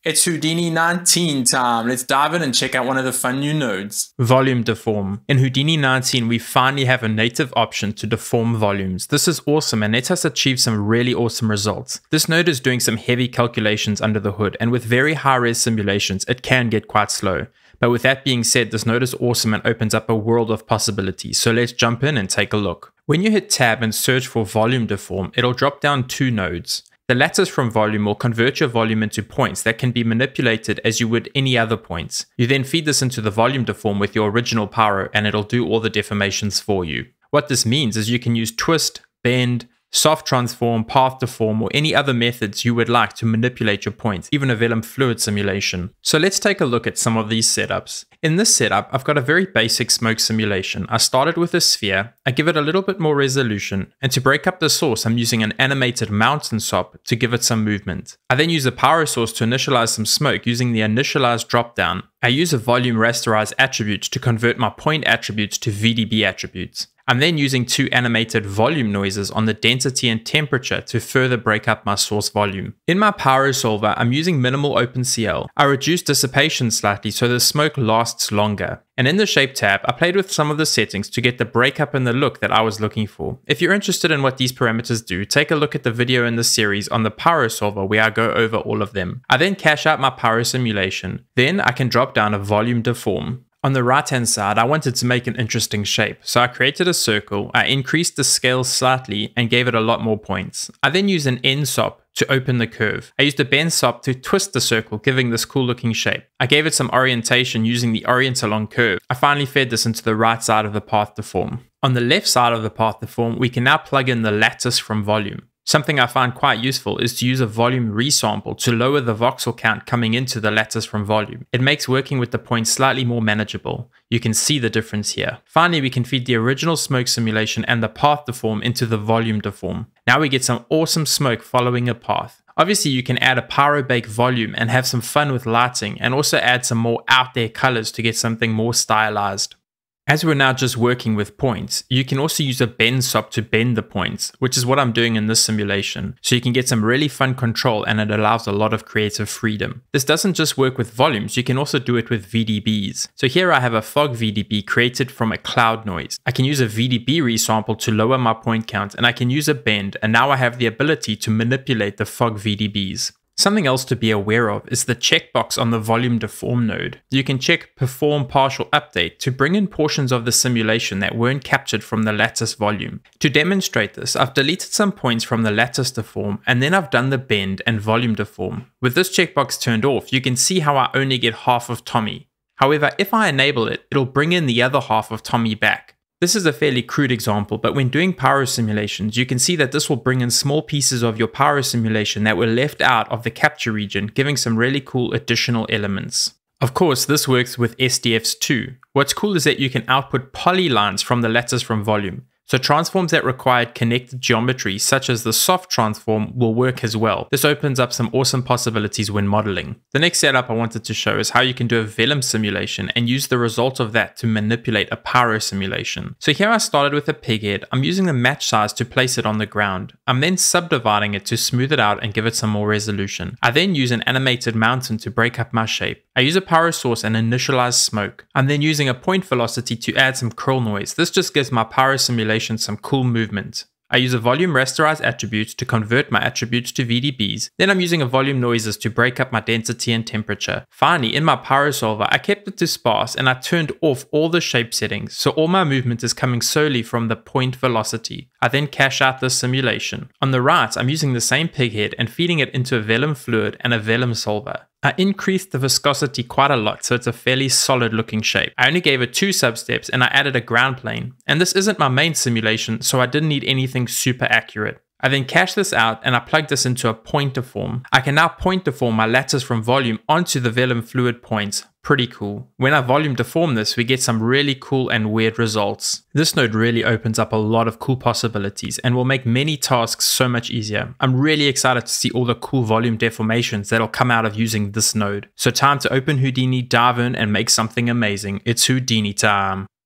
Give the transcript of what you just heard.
It's Houdini 19 time. Let's dive in and check out one of the fun new nodes. Volume deform. In Houdini 19, we finally have a native option to deform volumes. This is awesome and lets us achieve some really awesome results. This node is doing some heavy calculations under the hood, and with very high-res simulations, it can get quite slow. But with that being said, this node is awesome and opens up a world of possibilities. So let's jump in and take a look. When you hit tab and search for volume deform, it'll drop down two nodes. The lattice from volume will convert your volume into points that can be manipulated as you would any other points. You then feed this into the volume deform with your original power and it'll do all the deformations for you. What this means is you can use twist, bend, soft transform, path deform, or any other methods you would like to manipulate your points, even a vellum fluid simulation. So let's take a look at some of these setups. In this setup, I've got a very basic smoke simulation. I started with a sphere, I give it a little bit more resolution, and to break up the source, I'm using an animated mountain sop to give it some movement. I then use a power source to initialize some smoke using the initialize dropdown. I use a volume rasterize attribute to convert my point attributes to VDB attributes. I'm then using two animated volume noises on the density and temperature to further break up my source volume. In my power solver, I'm using minimal OpenCL. I reduced dissipation slightly so the smoke lasts longer. And in the shape tab, I played with some of the settings to get the breakup and the look that I was looking for. If you're interested in what these parameters do, take a look at the video in the series on the power solver where I go over all of them. I then cache out my power simulation. Then I can drop down a volume deform. On the right hand side, I wanted to make an interesting shape, so I created a circle, I increased the scale slightly and gave it a lot more points. I then used an end sop to open the curve. I used a bend sop to twist the circle, giving this cool looking shape. I gave it some orientation using the orient along curve. I finally fed this into the right side of the path deform. On the left side of the path deform, we can now plug in the lattice from volume. Something I find quite useful is to use a volume resample to lower the voxel count coming into the lattice from volume. It makes working with the points slightly more manageable. You can see the difference here. Finally, we can feed the original smoke simulation and the path deform into the volume deform. Now we get some awesome smoke following a path. Obviously, you can add a pyro-bake volume and have some fun with lighting and also add some more out there colors to get something more stylized. As we're now just working with points, you can also use a bend sop to bend the points, which is what I'm doing in this simulation. So you can get some really fun control and it allows a lot of creative freedom. This doesn't just work with volumes, you can also do it with VDBs. So here I have a fog VDB created from a cloud noise. I can use a VDB resample to lower my point count and I can use a bend, and now I have the ability to manipulate the fog VDBs. Something else to be aware of is the checkbox on the volume deform node. You can check perform partial update to bring in portions of the simulation that weren't captured from the lattice volume. To demonstrate this, I've deleted some points from the lattice deform and then I've done the bend and volume deform. With this checkbox turned off, you can see how I only get half of Tommy. However, if I enable it, it'll bring in the other half of Tommy back. This is a fairly crude example, but when doing power simulations, you can see that this will bring in small pieces of your power simulation that were left out of the capture region, giving some really cool additional elements. Of course, this works with SDFs too. What's cool is that you can output polylines from the lattice from volume. So transforms that required connected geometry, such as the soft transform, will work as well. This opens up some awesome possibilities when modeling. The next setup I wanted to show is how you can do a vellum simulation and use the result of that to manipulate a pyro simulation. So here I started with a pig head. I'm using the match size to place it on the ground. I'm then subdividing it to smooth it out and give it some more resolution. I then use an animated mountain to break up my shape. I use a power source and initialize smoke. I'm then using a point velocity to add some curl noise. This just gives my pyro simulation some cool movement. I use a volume rasterize attribute to convert my attributes to VDBs. Then I'm using a volume noises to break up my density and temperature. Finally, in my power solver, I kept it to sparse and I turned off all the shape settings, so all my movement is coming solely from the point velocity. I then cache out this simulation. On the right, I'm using the same pig head and feeding it into a vellum fluid and a vellum solver. I increased the viscosity quite a lot, so it's a fairly solid looking shape. I only gave it 2 substeps and I added a ground plane. And this isn't my main simulation, so I didn't need anything super accurate. I then cached this out and I plugged this into a point deform. I can now point deform my lattice from volume onto the vellum fluid points. Pretty cool. When I volume deform this, we get some really cool and weird results. This node really opens up a lot of cool possibilities and will make many tasks so much easier. I'm really excited to see all the cool volume deformations that'll come out of using this node. So time to open Houdini, dive in and make something amazing. It's Houdini time.